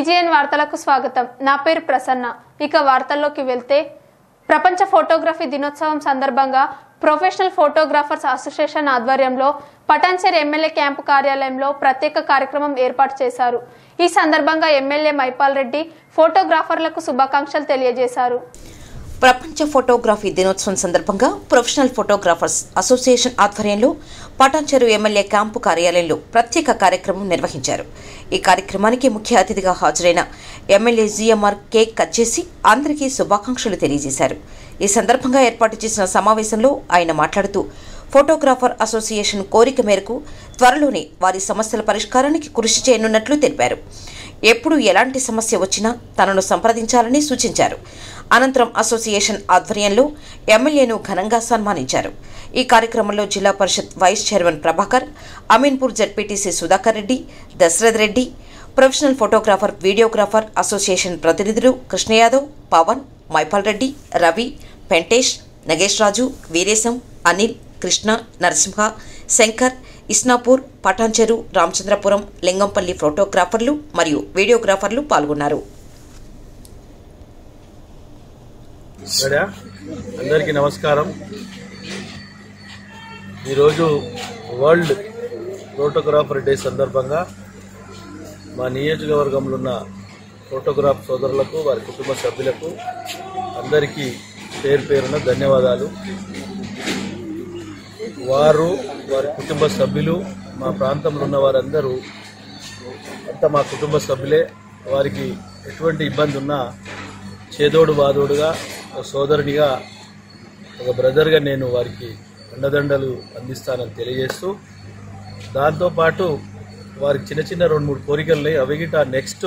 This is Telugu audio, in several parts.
టీజీఎన్ వార్తలకు స్వాగతం. నా పేరు ప్రసన్న. ఇక వార్తల్లోకి వెళ్తే ప్రపంచ ఫోటోగ్రఫీ దినోత్సవం సందర్భంగా ప్రొఫెషనల్ ఫోటోగ్రాఫర్స్ అసోసియేషన్ ఆధ్వర్యంలో పటాన్చెరు ఎమ్మెల్యే క్యాంపు కార్యాలయంలో ప్రత్యేక కార్యక్రమం ఏర్పాటు చేశారు. ఈ సందర్భంగా ఎమ్మెల్యే మైపాల్ రెడ్డి ఫోటోగ్రాఫర్లకు శుభాకాంక్షలు తెలియజేశారు. ప్రపంచ ఫోటోగ్రఫీ దినోత్సవం సందర్భంగా ప్రొఫెషనల్ ఫోటోగ్రాఫర్స్ అసోసియేషన్ ఆధ్వర్యంలో పటాన్చెరు ఎమ్మెల్యే క్యాంపు కార్యాలయంలో ప్రత్యేక కార్యక్రమం నిర్వహించారు. ఈ కార్యక్రమానికి ముఖ్య అతిథిగా హాజరైన ఎమ్మెల్యే జిఎంఆర్ కేక్ కట్ చేసి అందరికీ శుభాకాంక్షలు తెలియజేశారు. ఈ సందర్భంగా ఏర్పాటు చేసిన సమావేశంలో ఆయన మాట్లాడుతూ ఫోటోగ్రాఫర్ అసోసియేషన్ కోరిక మేరకు త్వరలోనే వారి సమస్యల పరిష్కారానికి కృషి చేయనున్నట్లు తెలిపారు. ఎప్పుడు ఎలాంటి సమస్య వచ్చినా తనను సంప్రదించాలని సూచించారు. అనంతరం అసోసియేషన్ ఆధ్వర్యంలో ఎమ్మెల్యేను ఘనంగా సన్మానించారు. ఈ కార్యక్రమంలో Zilla Parishad vice chairman Prabhakar, Ameenpur ZPTC Sudhakar Reddy, Dasharath Reddy, professional photographer videographer association ప్రతినిధులు కృష్ణ యాదవ్, పవన్, మైపాల్ రెడ్డి, రవి, వెంకటేష్, నగేష్ రాజు, వీరేశం, అనిల్, కృష్ణ, నరసింహ, శంకర్, ఇస్నాపూర్, పటాన్చెరు, రామచంద్రపురం, లింగంపల్లి ఫోటోగ్రాఫర్లు మరియు వీడియోగ్రాఫర్లు పాల్గొన్నారు. అందరికీ నమస్కారం. ఈరోజు వరల్డ్ ఫోటోగ్రాఫర్ డే సందర్భంగా మా నియోజకవర్గంలో ఉన్న ఫోటోగ్రాఫ్ సోదరులకు, వారి కుటుంబ సభ్యులకు అందరికీ పేరు పేరున ధన్యవాదాలు. వారు, వారి కుటుంబ సభ్యులు, మా ప్రాంతంలో ఉన్న వారందరూ అంతా మా కుటుంబ సభ్యులే. వారికి ఎటువంటి ఇబ్బంది ఉన్నా చేదోడు వాదోడుగా, ఒక సోదరునిగా, ఒక బ్రదర్గా నేను వారికి అండదండలు అందిస్తానని తెలియజేస్తూ, దాంతోపాటు వారికి చిన్న చిన్న 2-3 కోరికలు ఉన్నాయి. అవి గిట నెక్స్ట్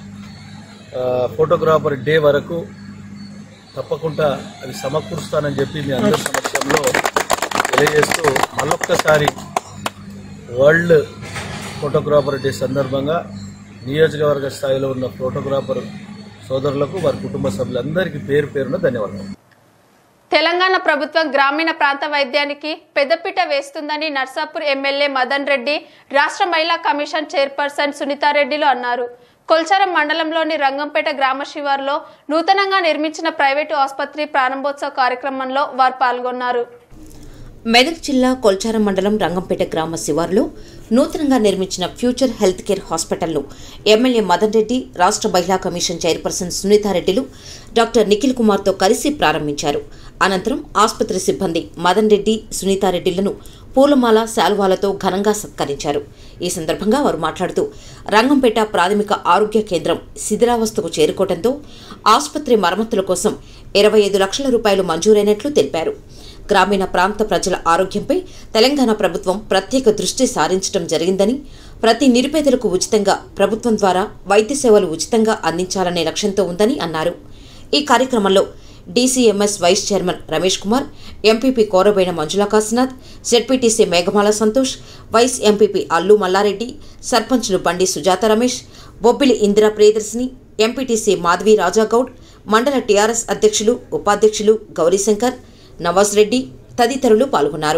ఫోటోగ్రాఫర్ డే వరకు తప్పకుండా అవి సమకూరుస్తానని చెప్పి మీ అందరి సమక్షంలో తెలియజేస్తూ, మళ్ళొక్కసారి వరల్డ్ ఫోటోగ్రాఫర్ డే సందర్భంగా నియోజకవర్గ స్థాయిలో ఉన్న ఫోటోగ్రాఫర్ సోదరులకు, వారి కుటుంబ సభ్యులందరికీ పేరు పేరున ధన్యవాదాలు. తెలంగాణ ప్రభుత్వం గ్రామీణ ప్రాంత వైద్యానికి పెద్దపీట వేస్తుందని నర్సాపూర్ ఎమ్మెల్యే మదన్ రెడ్డి, రాష్ట్ర మహిళా కమిషన్ చైర్పర్సన్ సునీతారెడ్డిలు అన్నారు. కొల్చారం మండలంలోని రంగంపేట గ్రామ శివారులో నూతనంగా నిర్మించిన ప్రైవేటు ఆసుపత్రి ప్రారంభోత్సవ కార్యక్రమంలో వారు పాల్గొన్నారు. మెదక్ జిల్లా కొల్చారం మండలం రంగంపేట గ్రామ శివారులో నూతనంగా నిర్మించిన ఫ్యూచర్ హెల్త్ కేర్ హాస్పిటల్ను ఎమ్మెల్యే మదన్ రెడ్డి, రాష్ట్ర మహిళా కమిషన్ చైర్పర్సన్ సునీతారెడ్డిలు డాక్టర్ నిఖిల్ కుమార్తో కలిసి ప్రారంభించారు. అనంతరం ఆసుపత్రి సిబ్బంది మదన్ రెడ్డి, సునీతారెడ్డిలను పూలమాల, శాల్వాలతో ఘనంగా సత్కరించారు. ఈ సందర్భంగా వారు మాట్లాడుతూ రంగంపేట ప్రాథమిక ఆరోగ్య కేంద్రం శిథిలావస్థకు చేరుకోవడంతో ఆసుపత్రి మరమ్మతుల కోసం 25 లక్షల రూపాయలు మంజూరైనట్లు తెలిపారు. గ్రామీణ ప్రాంత ప్రజల ఆరోగ్యంపై తెలంగాణ ప్రభుత్వం ప్రత్యేక దృష్టి సారించడం జరిగిందని, ప్రతి నిరుపేదలకు ఉచితంగా ప్రభుత్వం ద్వారా వైద్య సేవలు ఉచితంగా అందించాలనే లక్ష్యంతో ఉందని అన్నారు. ఈ కార్యక్రమంలో DCMS vice chairman Ramesh Kumar, MPP Koraboina Manjula Kashinath, ZPTC Meghamala Santosh, vice MPP Allu Mallareddy, సర్పంచ్లు బండి సుజాత రమేష్, బొబ్బిలి ఇందిరా ప్రియదర్శిని, ఎంపీటీసీ మాధవి రాజాగౌడ్, మండల టీఆర్ఎస్ అధ్యక్షులు, ఉపాధ్యక్షులు గౌరీశంకర్, నవాజ్ రెడ్డి తదితరులు పాల్గొన్నారు.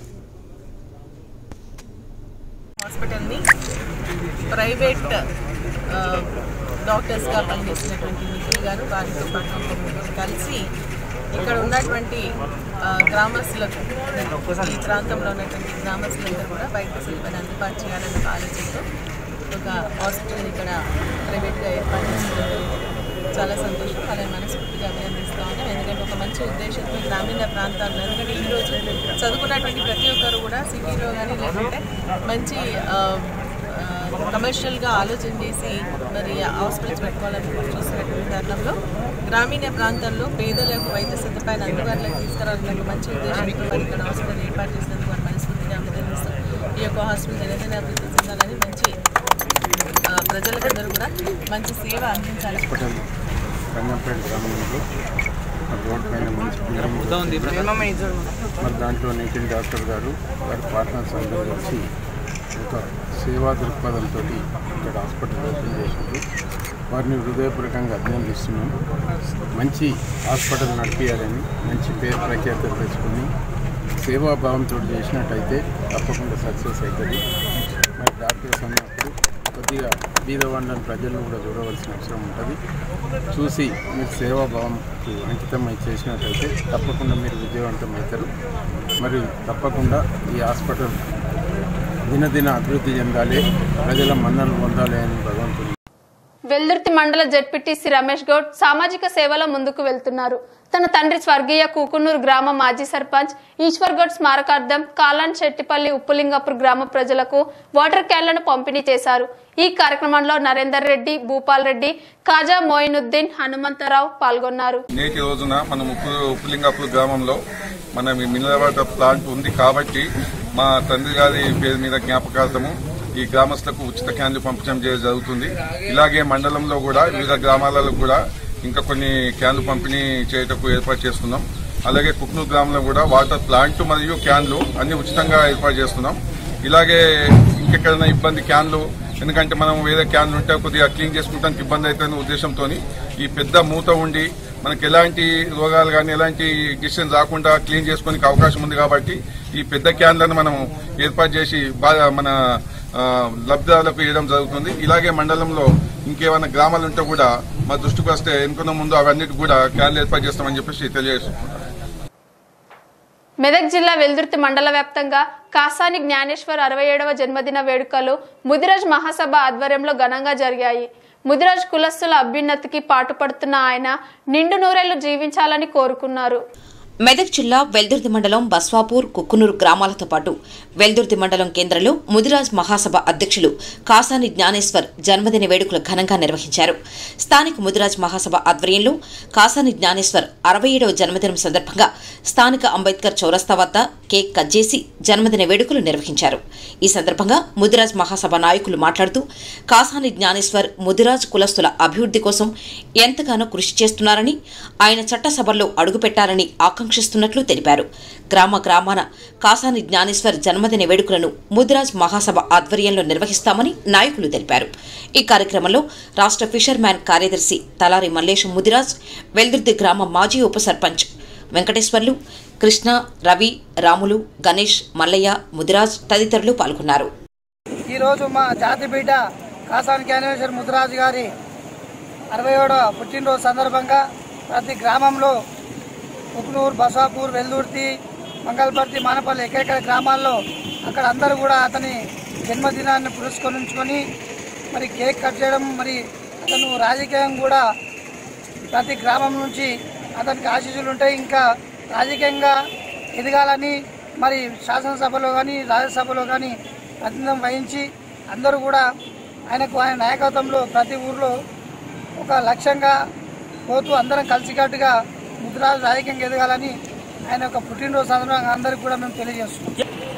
హాస్పిటల్ని ప్రైవేట్ డాక్టర్స్గా పనిచేసినటువంటి నిఖిల్ గారు, వారితో పాటు కలిసి ఇక్కడ ఉన్నటువంటి గ్రామస్తులకు, ఈ ప్రాంతంలో ఉన్నటువంటి గ్రామస్తులందరూ కూడా వైద్య సేవను అందుబాటు చేయాలనే ఆలోచనతో ఒక హాస్పిటల్ ఇక్కడ ప్రైవేట్గా ఏర్పాటు చేసుకోవడం చాలా సంతోషం. అలాగే మనస్ఫూర్తిగా అభినందిస్తూ ఉన్నాం. ఎందుకంటే ఒక మంచి ఉద్దేశంతో గ్రామీణ ప్రాంతాల్లో, ఎందుకంటే ఈరోజు చదువుకున్నటువంటి ప్రతి ఒక్కరు కూడా సిటీలో కానీ లేదంటే మంచి కమర్షియల్గా ఆలోచన చేసి మరి హాస్పిటల్స్ పెట్టుకోవాలని చూస్తున్నటువంటి తరుణంలో గ్రామీణ ప్రాంతాల్లో పేదలకు వైద్య సదుపాయాన్ని అందుబాటులోకి తీసుకురావాలని మంచి ఉద్దేశంతో మరి ఇక్కడ హాస్పిటల్ ఏర్పాటు చేసినందుకు వారు మనస్ఫూర్తిగా అభినందిస్తాం. ఈ యొక్క హాస్పిటల్ దినదిన అభివృద్ధి చెందాలని, మంచి ప్రజలకందరూ కూడా మంచి సేవ అందించాలి. రంగంపేట గ్రామంలో రోడ్ పైన మంచి మరి దాంట్లో నిఖిల్ డాక్టర్ గారు, వారి పార్ట్నర్స్ అందరూ వచ్చి ఒక సేవా దృక్పథంతో ఇక్కడ హాస్పిటల్ ఓపెన్ చేసినప్పుడు వారిని హృదయపూర్వకంగా అభినందిస్తున్నాం. మంచి హాస్పిటల్ నడిపించాలని, మంచి పేరు ప్రఖ్యాతలు తెచ్చుకొని సేవాభావంతో చేసినట్టయితే తప్పకుండా సక్సెస్ అవుతుంది. మరి డాక్టర్స్ అన్నప్పుడు కొద్దిగా బీదవాళ్ళని ప్రజలను కూడా చూడవలసిన అవసరం ఉంటుంది. చూసి మీరు సేవాభావంకి అంకితం చేసినట్లయితే తప్పకుండా మీరు విజయవంతం అవుతారు. మరి తప్పకుండా ఈ హాస్పిటల్ దినదిన అభివృద్ధి చెందాలి, ప్రజల మన్నలు పొందాలి అని భగవంతుడు. వెల్దుర్తి మండల జెడ్పీటీసీ రమేష్ గౌడ్ సామాజిక సేవలో ముందుకు వెళ్తున్నారు. తన తండ్రి స్వర్గీయ కూకునూరు గ్రామ మాజీ సర్పంచ్ ఈశ్వర్ గౌడ్ స్మారకార్థం కాలాన్ చెట్టిపల్లి ఉప్పులింగపూర్ గ్రామ ప్రజలకు వాటర్ క్యాన్లను పంపిణీ చేశారు. ఈ కార్యక్రమంలో నరేందర్ రెడ్డి, భూపాల్ రెడ్డి, కాజా మోయినుద్దీన్, హనుమంతరావు పాల్గొన్నారు. నేటి రోజున మనం ఉప్పులింగపూర్ గ్రామంలో మన మినరల్ వాటర్ ప్లాంట్ ఉంది కాబట్టి మా తండ్రి గారి పేరు మీద జ్ఞాపకార్థము ఈ గ్రామస్తులకు ఉచిత క్యాన్లు పంపించడం జరుగుతుంది. ఇలాగే మండలంలో కూడా వివిధ గ్రామాలలో కూడా ఇంకా కొన్ని క్యాన్లు పంపిణీ చేయటకు ఏర్పాటు చేస్తున్నాం. అలాగే కుక్నూరు గ్రామంలో కూడా వాటర్ ప్లాంట్ మరియు క్యాన్లు అన్ని ఉచితంగా ఏర్పాటు చేస్తున్నాం. ఇలాగే ఇంకెక్కడైనా ఇబ్బంది క్యాన్లు, ఎందుకంటే మనం వేరే క్యాన్లు ఉంటే కొద్దిగా క్లీన్ చేసుకుంటానికి ఇబ్బంది అవుతుందనే ఉద్దేశంతో ఈ పెద్ద మూత ఉండి మనకి ఎలాంటి రోగాలు కానీ ఎలాంటి డిసిషన్ రాకుండా క్లీన్ చేసుకోనికి అవకాశం ఉంది కాబట్టి ఈ పెద్ద క్యాన్లను మనం ఏర్పాటు చేసి మన లబ్ధిదారులకు ఇవ్వడం జరుగుతుంది. ఇలాగే మండలంలో ఇంకేమైనా గ్రామాలు ఉంటే కూడా మా దృష్టికి వస్తే ఎన్నుకున్న ముందు అవన్నిటి కూడా క్యాన్లు ఏర్పాటు చేస్తామని చెప్పేసి తెలియజేస్తున్నాం. మెదక్ జిల్లా వెల్దుర్తి మండల వ్యాప్తంగా కాసాని జ్ఞానేశ్వర్ 67వ జన్మదిన వేడుకలు ముదిరాజ్ మహాసభ ఆధ్వర్యంలో ఘనంగా జరిగాయి. ముదిరాజ్ కులస్తుల అభ్యున్నతికి పాటుపడుతున్న ఆయన నిండు నూరేళ్లు జీవించాలని కోరుకున్నారు. మెదక్ జిల్లా వెల్దుర్తి మండలం బస్వాపూర్, కుక్కునూరు గ్రామాలతో పాటు వెల్దుర్తి మండలం కేంద్రంలో ముదిరాజ్ మహాసభ అధ్యక్షులు కాసాని జ్ఞానేశ్వర్ జన్మదిన వేడుకలు ఘనంగా నిర్వహించారు. స్థానిక ముదిరాజ్ మహాసభ ఆధ్వర్యంలో కాసాని జ్ఞానేశ్వర్ 67వ జన్మదినం సందర్భంగా స్థానిక అంబేద్కర్ చౌరస్తా వద్ద కేక్ కట్ చేసి జన్మదిన వేడుకలు నిర్వహించారు. ఈ సందర్భంగా ముదిరాజ్ మహాసభ నాయకులు మాట్లాడుతూ కాసాని జ్ఞానేశ్వర్ ముదిరాజ్ కులస్తుల అభివృద్ధి కోసం ఎంతగానో కృషి చేస్తున్నారని, ఆయన చట్టసభల్లో అడుగుపెట్టాలని ఆకాంక్షిస్తున్నట్లు తెలిపారు. గ్రామాన కాసాని జ్ఞానేశ్వర్ జన్మదిన వేడుకలను ముదిరాజ్ మహాసభ ఆధ్వర్యంలో నిర్వహిస్తామని నాయకులు తెలిపారు. ఈ కార్యక్రమంలో రాష్ట్ర ఫిషర్ మ్యాన్ కార్యదర్శి తలారి మల్లేశం ముదిరాజ్, వెల్దుర్తి గ్రామ మాజీ ఉప సర్పంచ్ వెంకటేశ్వర్లు, కృష్ణ, రవి, రాములు, గణేష్, మల్లయ్య, ముదిరాజ్ తదితరులు పాల్గొన్నారు. ఈరోజు మా జాతి బిడ్డ కాసాని జ్ఞానేశ్వర్ ముదిరాజ్ గారి 67వ పుట్టినరోజు సందర్భంగా ప్రతి గ్రామంలో కుక్నూరు, బసాపూర్, వెల్దుర్తి, మంగళపర్తి, మానపల్లి ఎక్కడెక్కడ గ్రామాల్లో అక్కడ అందరూ కూడా అతని జన్మదినాన్ని పురస్కరించుకొని మరి కేక్ కట్ చేయడం, మరి అతను రాజకీయం కూడా ప్రతి గ్రామం నుంచి అతనికి ఆశీస్సులు ఉంటాయి. ఇంకా రాజకీయంగా ఎదగాలని మరి శాసనసభలో కానీ రాజ్యసభలో కానీ ప్రతినిధం వహించి అందరూ కూడా ఆయన నాయకత్వంలో ప్రతి ఊర్లో ఒక లక్ష్యంగా పోతూ అందరం కలిసికట్టుగా ముదిరాజు రాజకీయంగా ఎదగాలని ఆయన యొక్క పుట్టినరోజు సందర్భంగా అందరికీ కూడా మేము తెలియజేస్తున్నాం.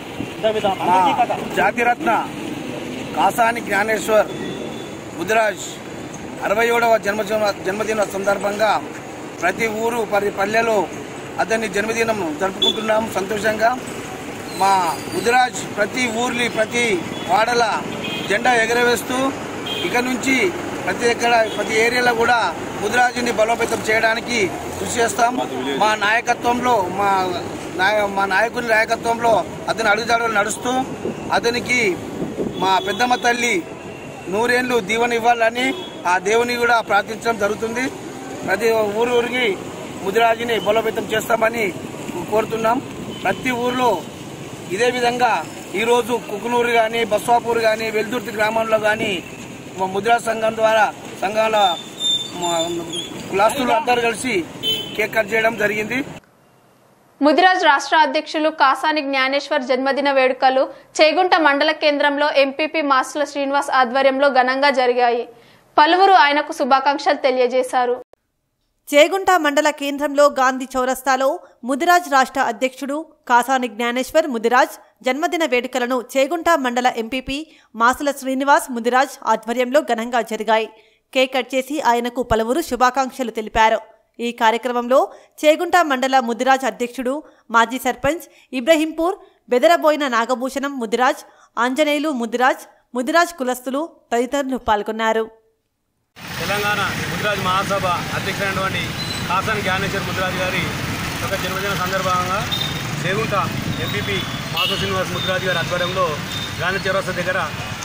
జాతిరత్న కాసాని జ్ఞానేశ్వర్ ముదిరాజ్ 67వ జన్మదిన సందర్భంగా ప్రతి ఊరు ప్రతి పల్లెలో అతని జన్మదినం జరుపుకుంటున్నాము సంతోషంగా. మా ముదిరాజ్ ప్రతి ఊర్లి ప్రతి వాడల జెండా ఎగరవేస్తూ ఇక నుంచి ప్రతి ఏరియాలో కూడా ముదిరాజుని బలోపేతం చేయడానికి కృషి చేస్తాం. మా నాయకత్వంలో మా నాయకుని నాయకత్వంలో అతని అడుగుజాడలు నడుస్తూ అతనికి మా పెద్దమ్మ తల్లి 100 ఏళ్ళు దీవెన ఇవ్వాలని ఆ దేవుని కూడా ప్రార్థించడం జరుగుతుంది. ప్రతి ఊరికి ముదిరాజుని బలోపేతం చేస్తామని కోరుతున్నాం. ప్రతి ఊరిలో ఇదే విధంగా ఈరోజు కుకునూరు కానీ, బస్వాపూర్ కానీ, వెల్దుర్తి గ్రామంలో కానీ ముదిరాజ్ సంఘం ద్వారా సంఘాల కులాస్తులు అందరూ కలిసి కేక్ కట్ చేయడం జరిగింది. ముదిరాజ్ రాష్ట్ర అధ్యక్షులు కాసాని జ్ఞానేశ్వర్ జన్మదిన వేడుకలు చేగుంట మండల కేంద్రంలో ఎంపీపీ మాసుల శ్రీనివాస్ ఆధ్వర్యంలో ఘనంగా జరిగాయి. పలువురు ఆయనకు శుభాకాంక్షలు తెలియజేశారు. చేగుంట మండల కేంద్రంలో గాంధీ చౌరస్తాలో ముదిరాజ్ రాష్ట్ర అధ్యక్షుడు కాసాని జ్ఞానేశ్వర్ ముదిరాజ్ జన్మదిన వేడుకలను చేగుంట మండల ఎంపీపీ మాసుల శ్రీనివాస్ ముదిరాజ్ ఆధ్వర్యంలో ఘనంగా జరిగాయి. కేక్ కట్ చేసి ఆయనకు పలువురు శుభాకాంక్షలు తెలిపారు. ఈ కార్యక్రమంలో చేగుంట మండల ముదిరాజ్ అధ్యక్షుడు మాజీ సర్పంచ్ ఇబ్రహీంపూర్ బెదరబోయిన నాగభూషణం ముదిరాజ్, ఆంజనేయులు ముదిరాజ్ కులస్తులు తదితరులు పాల్గొన్నారు. తెలంగాణ ముదిరాజ్ మహాసభ అధ్యక్షుడైనటువంటి కాసాని జ్ఞానేశ్వర్ ముదిరాజ్ గారి యొక్క జన్మదిన సందర్భంగా చేగుంట ఎంపీపీ మాసు శ్రీనివాస్ ముదిరాజ్ గారి ఆధ్వర్యంలో గాంధీ చౌరస్తా దగ్గర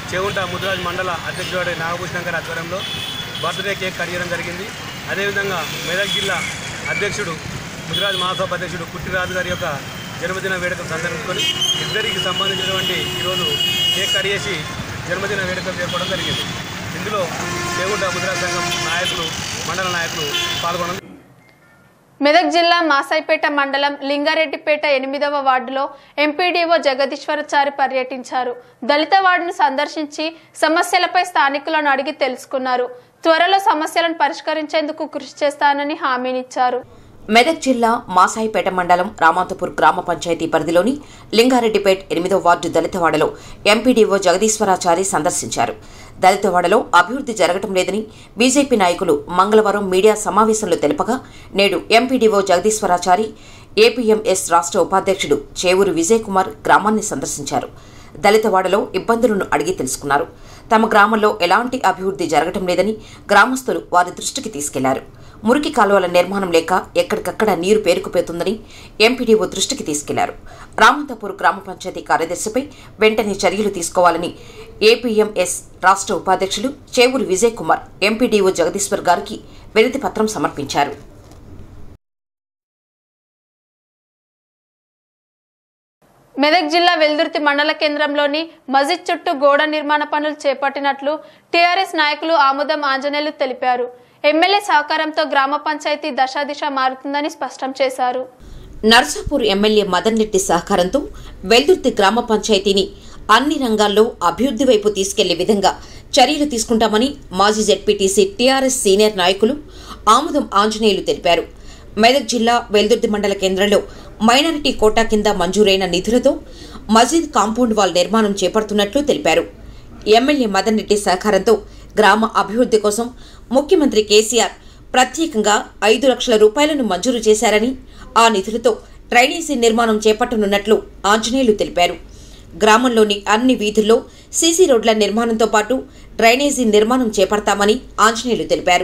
చేగుంట ముదిరాజ్ మండల అధ్యక్షుడు నాగభూషణం గారి ఆధ్వర్యంలో బర్త్డే కేక్ కట్ చేయడం జరిగింది. అదేవిధంగా మెదక్ జిల్లా అధ్యక్షుడు ముదిరాజ్ మహాసభ అధ్యక్షుడు పుట్టిరాజు గారి యొక్క జన్మదిన వేడుకలు సందర్భించుకొని ఇద్దరికి సంబంధించినటువంటి ఈరోజు కేక్ కట్ చేసి జన్మదిన వేడుకలు జరపడం జరిగింది. ఇందులో చేగుంట ముదిరాజ్ సంఘం నాయకులు మండల నాయకులు పాల్గొనడం. మెదక్ జిల్లా మాసాయిపేట మండలం లింగారెడ్డిపేట 8వ వార్డులో ఎంపీడీఓ జగదీశ్వరాచారి పర్యటించారు. దళిత వార్డును సందర్శించి సమస్యలపై స్థానికులను అడిగి తెలుసుకున్నారు. త్వరలో సమస్యలను పరిష్కరించేందుకు కృషి చేస్తానని హామీనిచ్చారు. మెదక్ జిల్లా మాసాయిపేట మండలం రామాంతపూర్ గ్రామ పంచాయతీ పరిధిలోని లింగారెడ్డిపేట 8వ వార్డు దళితవాడలో ఎంపీడీఓ జగదీశ్వరాచారి సందర్శించారు. దళితవాడలో అభివృద్ధి జరగటం లేదని బీజేపీ నాయకులు మంగళవారం మీడియా సమావేశంలో తెలుపగా, నేడు ఎంపీడీఓ జగదీశ్వరాచారి ఏపీఎంఎస్ రాష్ట్ర ఉపాధ్యక్షుడు చేవూరు విజయ్ కుమార్ గ్రామాన్ని సందర్శించారు. దళితవాడలో ఇబ్బందులను అడిగి తెలుసుకున్నారు. తమ గ్రామంలో ఎలాంటి అభివృద్ధి జరగటం లేదని గ్రామస్తులు వారి దృష్టికి తీసుకెళ్లారు. మురికి కాలువల నిర్మాణం లేక ఎక్కడికక్కడ నీరు పేరుకుపోతుందని ఎంపీడీఓ దృష్టికి తీసుకెళ్లారు. రామంతపూర్ గ్రామ పంచాయతీ కార్యదర్శిపై వెంటనే చర్యలు తీసుకోవాలని ఏపీఎంఎస్ రాష్ట్ర ఉపాధ్యక్షులు చేవూరు విజయ్ కుమార్ ఎంపీడీఓ జగదీశ్వర్ గారికి వినతి పత్రం సమర్పించారు. మెదక్ జిల్లా వెల్దుర్తి మండల కేంద్రంలోని మస్జిద్ చుట్టూ గోడ నిర్మాణ పనులు చేపట్టినట్లు టీఆర్ఎస్ నాయకులు ఆముదం ఆంజనేయులు తెలిపారు. ఎమ్మెల్యే సహకారంతో గ్రామ పంచాయతీ దశాదిశ మారుతుందని స్పష్టం చేశారు. నర్సాపూర్ ఎమ్మెల్యే మదన్ రెడ్డి సహకారంతో వెల్దుర్తి గ్రామ పంచాయతీని అన్ని రంగాల్లో అభివృద్ధి వైపు తీసుకెళ్లే విధంగా చర్యలు తీసుకుంటామని మాజీ జెడ్పీటీసీ టీఆర్ఎస్ సీనియర్ నాయకులు ఆముదం ఆంజనేయులు తెలిపారు. మెదక్ జిల్లా వెల్దుర్తి మండల కేంద్రంలో మైనారిటీ కోటా కింద మంజూరైన నిధులతో మస్జిద్ కాంపౌండ్ వాల్ నిర్మాణం చేపడుతున్నట్లు తెలిపారు. ఎమ్మెల్యే మదన్ రెడ్డి సహకారంతో గ్రామ అభివృద్ధి కోసం ముఖ్యమంత్రి కేసీఆర్ ప్రత్యేకంగా 5 లక్షల రూపాయలను మంజూరు చేశారని, ఆ నిధులతో డ్రైనేజీ నిర్మాణం చేపట్టనున్నట్లు ఆంజనేయులు తెలిపారు. గ్రామంలోని అన్ని వీధుల్లో సీసీ రోడ్ల నిర్మాణంతో పాటు డ్రైనేజీ నిర్మాణం చేపడతామని ఆంజనేయులు తెలిపారు.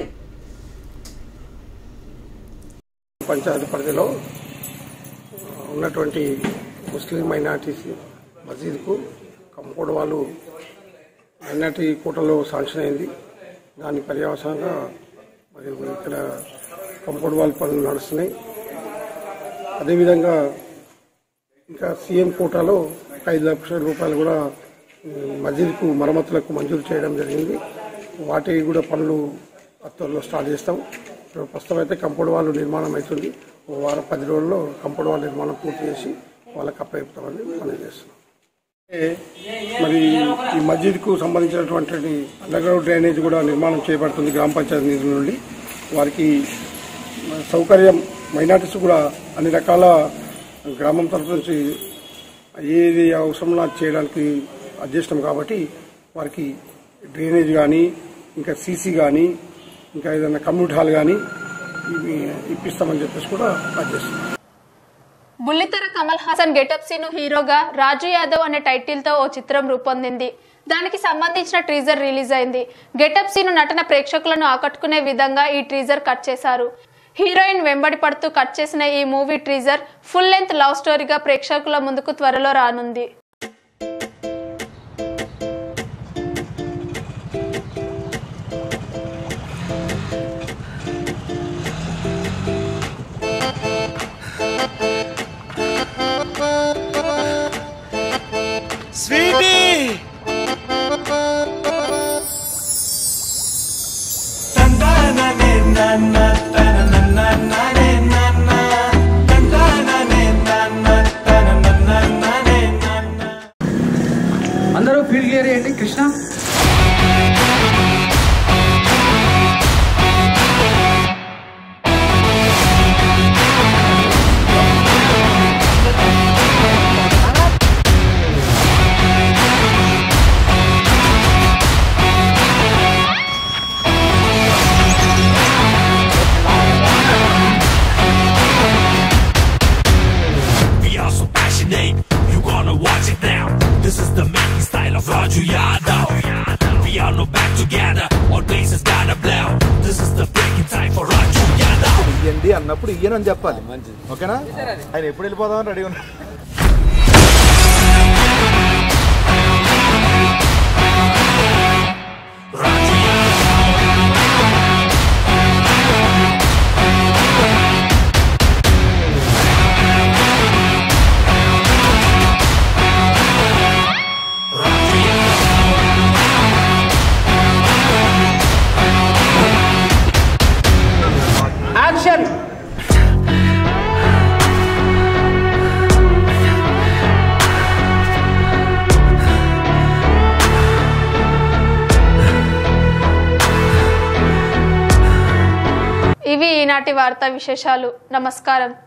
పంచాయతీ పరిధిలో ఉన్నటువంటి ముస్లిం మైనార్టీస్ మసీదుకు కంపౌండ్ వాళ్ళు మైనార్టీ కోటలో శాంక్షన్ అయింది. దాని పర్యవసానంగా మరి ఇక్కడ కంపౌండ్ వాల్ పనులు నడుస్తున్నాయి. అదేవిధంగా ఇంకా సీఎం కోటాలో 5 లక్షల రూపాయలు కూడా మస్జిద్కు మరమ్మతులకు మంజూరు చేయడం జరిగింది. వాటి కూడా పనులు త్వరలో స్టార్ట్ చేస్తాం. ప్రస్తుతం అయితే కంపౌండ్ వాల్ నిర్మాణం అవుతుంది. 10 రోజుల్లో కంపౌండ్ వాల్ నిర్మాణం పూర్తి చేసి వాళ్ళకి అప్పచెప్తామని మనం చేస్తున్నాం. మరి ఈ మస్జిద్కు సంబంధించినటువంటి అండర్గ్రౌండ్ డ్రైనేజ్ కూడా నిర్మాణం చేయబడుతుంది. గ్రామ పంచాయతీ నిధుల నుండి వారికి సౌకర్యం మైనార్టీస్ కూడా అన్ని రకాల గ్రామం తరఫు నుంచి ఏది అవసరంలో చేయడానికి అధ్యక్షం కాబట్టి వారికి డ్రైనేజ్ కానీ ఇంకా సీసీ కానీ ఇంకా ఏదైనా కమ్యూనిటీ హాల్ కానీ ఇవి ఇప్పిస్తామని చెప్పేసి కూడా అధ్యక్షం. బుల్లితెర కమల్ హాసన్ గెటప్ సీను హీరోగా రాజు యాదవ్ అనే టైటిల్ తో ఓ చిత్రం రూపొందింది. దానికి సంబంధించిన టీజర్ రిలీజ్ అయింది. గెటప్ సీను నటన ప్రేక్షకులను ఆకట్టుకునే విధంగా ఈ టీజర్ కట్ చేశారు. హీరోయిన్ వెంబడి పడుతూ కట్ చేసిన ఈ movie teaser full length love స్టోరీగా ప్రేక్షకుల ముందుకు త్వరలో రానుంది. అందరూ ఫీల్డ్ క్లియర్ చేయండి. Krishna Raju Yadav, we all know back together, all bases gotta blow. This is the breaking time for Raju Yadav. ఇయ్యండి అన్నప్పుడు ఇయ్యనని చెప్పాలి. ఓకేనా? ఆయన ఎప్పుడు వెళ్ళిపోదామని రెడీ ఉన్నా. ఈనాటి వార్తా విశేషాలు. నమస్కారం.